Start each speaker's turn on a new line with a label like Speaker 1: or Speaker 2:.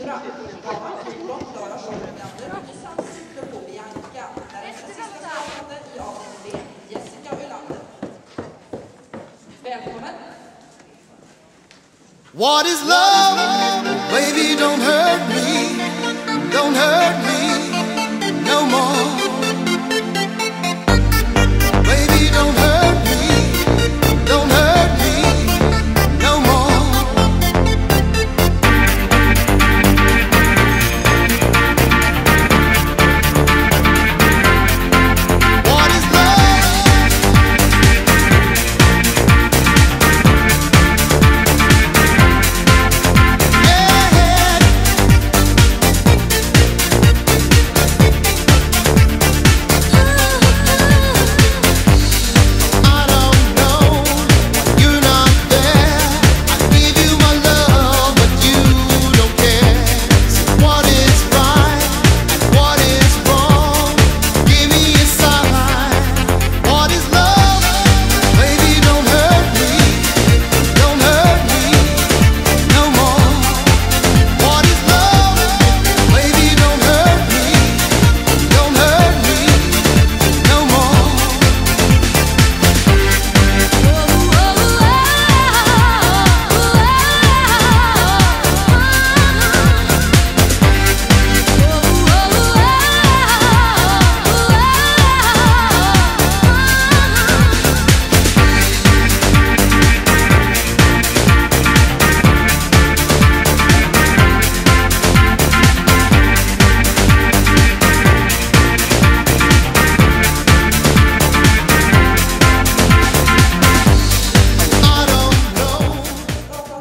Speaker 1: fram. Bana 14, Clara, Zhong, Bergander. I samsikte på Beanca. Därefter sista startande i avdelning B, Jessica Bergander. Välkommen!
Speaker 2: What is love? Baby, don't hurt me. Don't hurt